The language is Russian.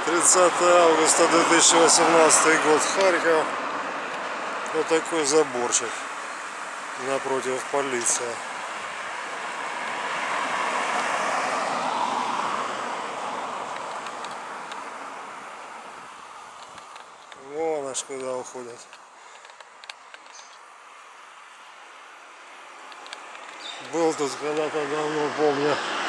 30 августа 2018 год, Харьков. Вот такой заборчик напротив полиции. Вон аж куда уходят. Был тут когда-то давно, помню,